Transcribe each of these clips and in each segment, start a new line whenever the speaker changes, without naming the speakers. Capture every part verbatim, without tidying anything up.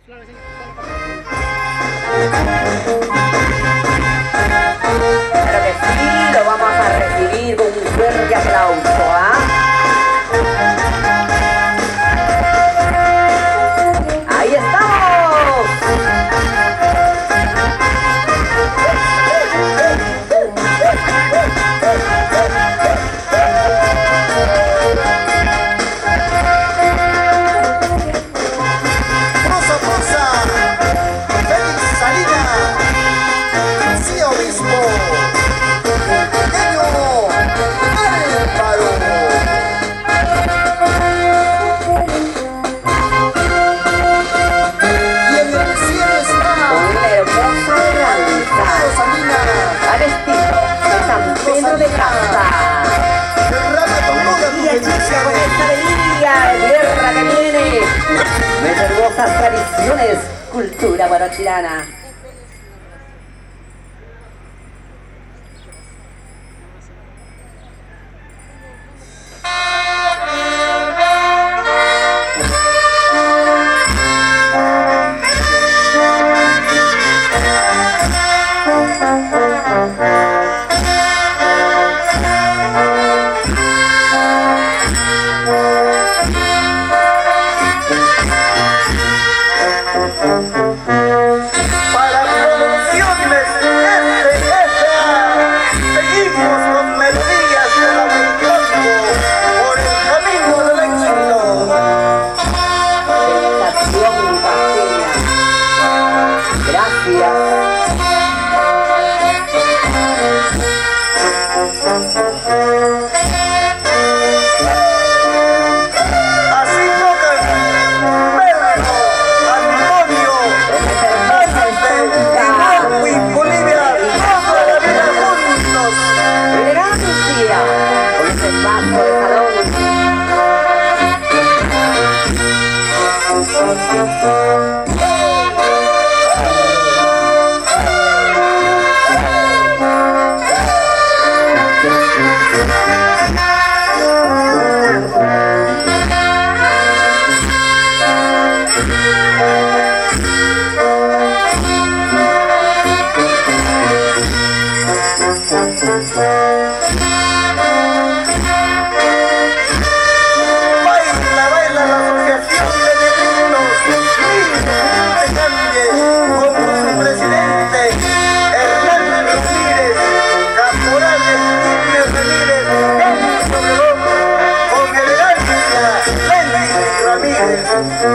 Claro que sí, lo vamos a recibir con un fuerte aplauso, ¿ah? ¡Ahí estamos!
¡Prosa, prosa! ¡Félix Salina! ¡Sí, obispo! ¡Pequeño Álvaro! Y en el cielo está
Una hermosa danza
Salina,
al estilo de San Pedro de Casta.
derrama con toda tu
Y chica con
bendición.
esta alegría, tierra que viene, nuestras hermosas tradiciones, cultura guarachirana.
Para producciones F F A, seguimos con melodías de la Meitongo por el camino del éxito.
Sensación paseña. Gracias.
Así tocan Pedro, Antonio, Dante, Hidalgo y Bolivia, toda la vida juntos.
Elegancia. Con ese paso de salón.
Baila, baila la asociación de negrinos, Libre de Cambie, con su presidente Hernán Ramírez, caporales Quilmes Ramírez, Enzo Obregón, con elegancia Lenny Ramírez.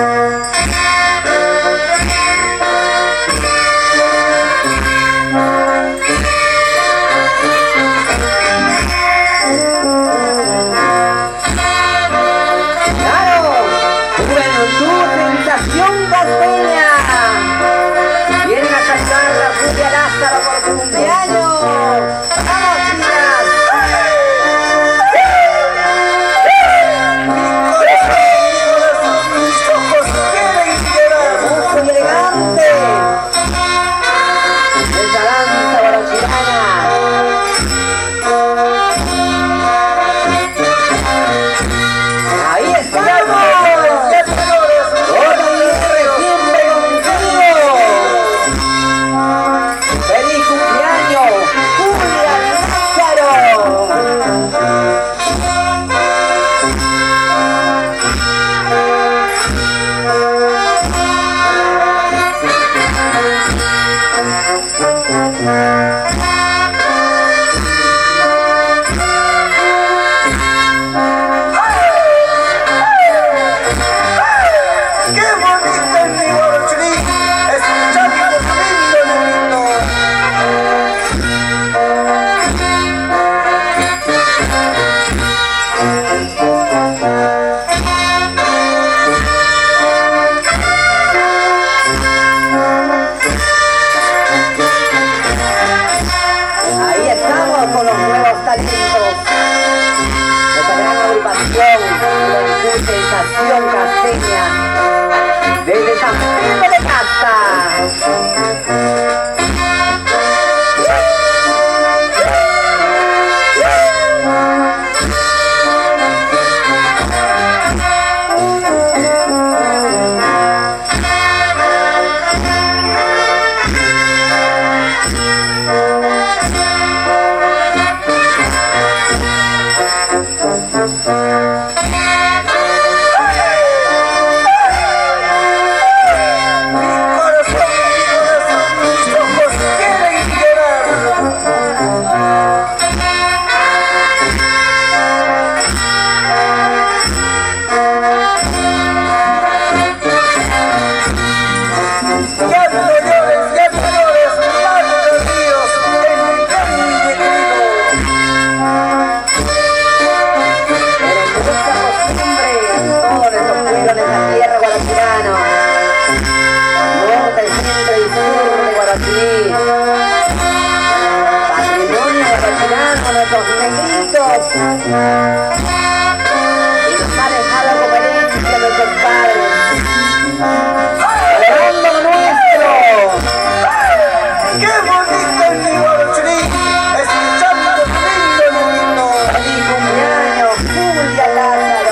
¡Claro! Juventud, sensación paseña. Vienen a cantar la Rubia Lázaro por su cumpleaños. ¡Vamos, chicas!
Mi corazón, mis ojos quieren llorar.
Hermoso y elegante. Esa danza guarachirana. Ahí estamos.
Ya señores,
Hola, siempre contigo. ¡Feliz cumpleaños, Julia Lázaro!
qué bonito es mi guarachirí, escuchando tu lindo negrito.
Ahí estamos con los nuevos talentos de esta gran agrupación, Juventud Sensación Casteña, desde San añitos y nos ha dejado como herencia a nuestros padres. ¡Celebrando lo nuestro!
¡Qué bonito el mi Guarochirí! Escuchando tu lindo himno.
¡Feliz cumpleaños, Julia Lázaro!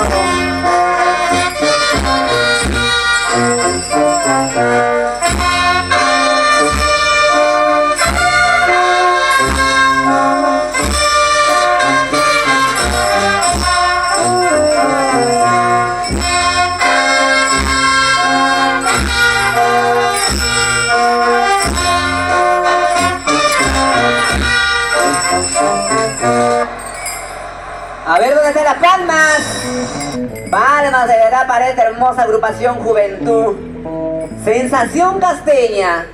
A ver, ¿dónde están las palmas? Palmas de verdad para esta hermosa agrupación Juventud. Sensación Casteña.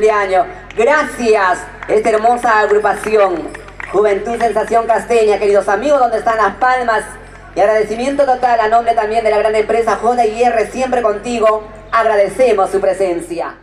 cumpleaños. Gracias, esta hermosa agrupación Juventud Sensación Casteña, queridos amigos, donde están las palmas. Y agradecimiento total a nombre también de la gran empresa J y R, siempre contigo. Agradecemos su presencia.